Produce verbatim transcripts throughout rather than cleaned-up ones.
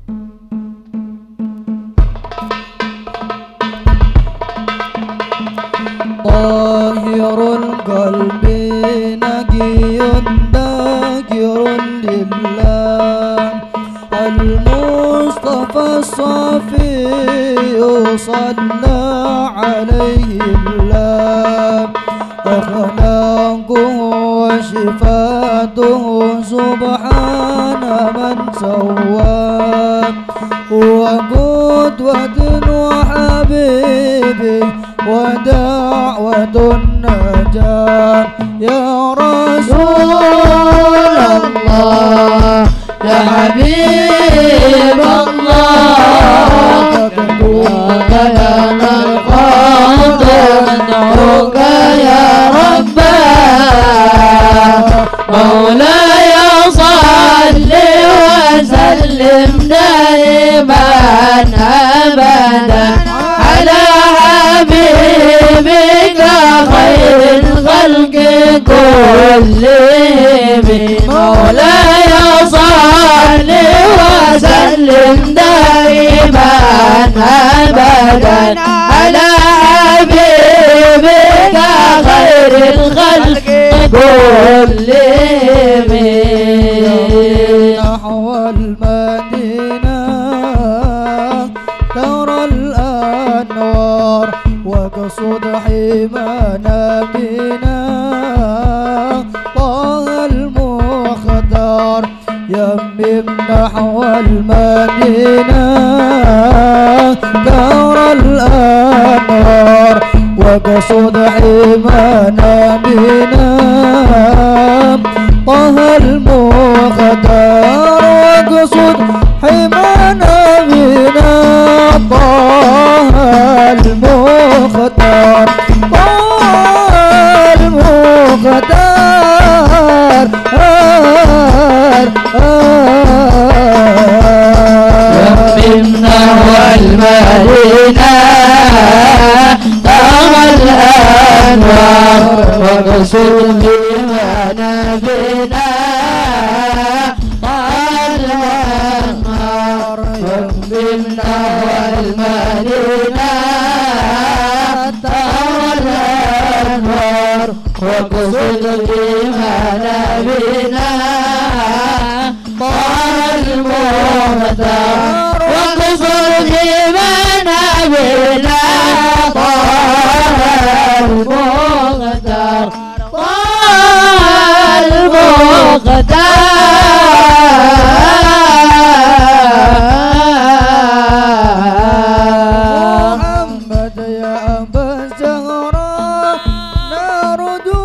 طاهر القلب نقي ذاكر لله المصطفى الصافي صلى عليه الله أخلاقه وصفاته سبحان من سواه وقدوة وحبيبي ودعوة النجاة يا رسول الله يا حبيب الله تكتبك لنا الخوض ندعوك يا رباه مولاي صل وسلم دائما أبدا على حبيبك خير الخلق كلهم مولاي صل وسلم دائما أبدا على حبيبك خير الخلق كلهم نحو المدينة ترى الأنوار وقصد حمانا بنا طه المختار يمم نحو المدينة ترى الأنوار وقصد حمانا بنا طه المختار وقصد حمانا بنا طه المختار طه المختار يمنا والمدينة ترى الأنوار وقصد حمانا بنا يمنا والمدينة ترى الأنوار وقصد حمانا بنا طه المختار وقصد حمانا بنا طه المختار طه المختار محمد يا أبا الزهراء نرجو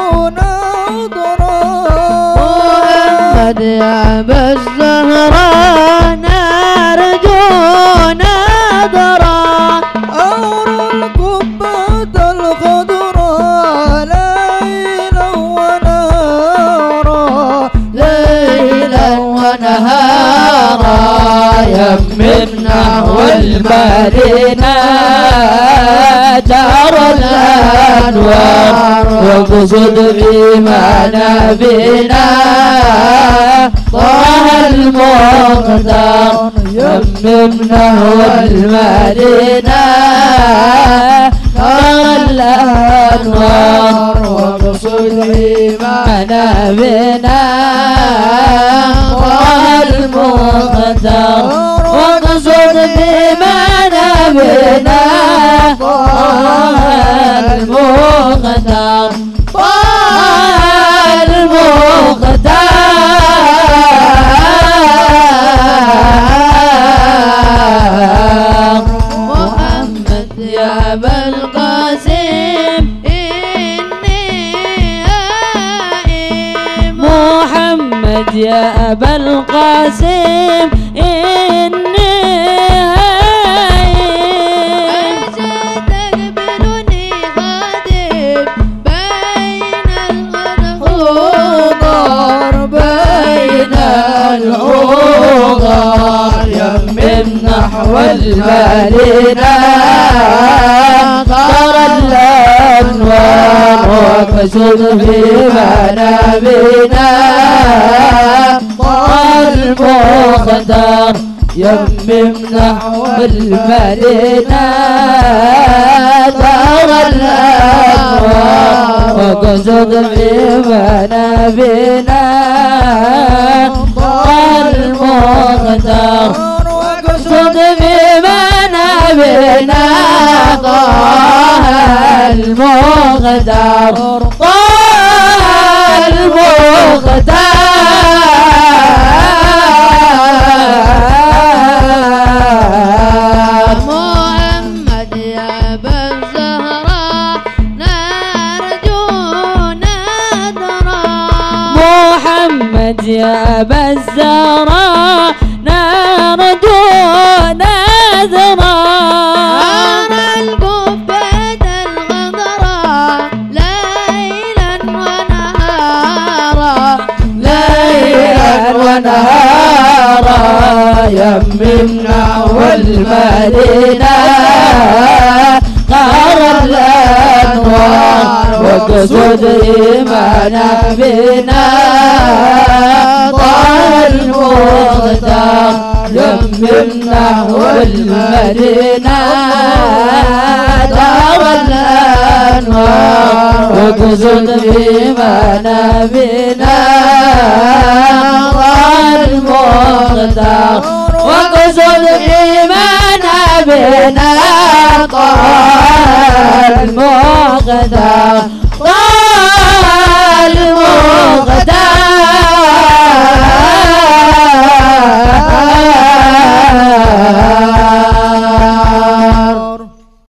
نظرا محمد يا أبا الزهراء نرجو نظرا أور القبة الخضراء ليلا ونهارا ليلا ونهارا يمن نحو المدينة ترى الأنوار وقصد بمعنى بنا طه المختار يمن نحو المدينة ترى الأنوار وقصد بمعنى بنا طه المختار وقصد بمعنى بنا طه المختار طه المختار محمد يا أبا القاسم إني آئم محمد يا أبا القاسم إني آئم ستقبلني خادم بين الغدر بين العذر يمن نحو المدينة ترى الأنوار وقصد بمعنى بنا طه المختار يمم نحو المدينة طغى الأنوار وقصد في منابنا طغى المختار وقصد في منابنا طه المختار طه المختار محمد يا أبا الزهراء نرجو نذرا محمد يا أبا الزهراء نرجو نذرا أرى القبة الغضراء ليلا ونهارا ليلا ونهارا يممنا والمدينة قار الأنوار وقصد إيمانا بنا طه المختار يممنا والمدينة قار الأنوار وقصد إيمانا بنا طه المختار وقصد إيمانا بنا طه المختار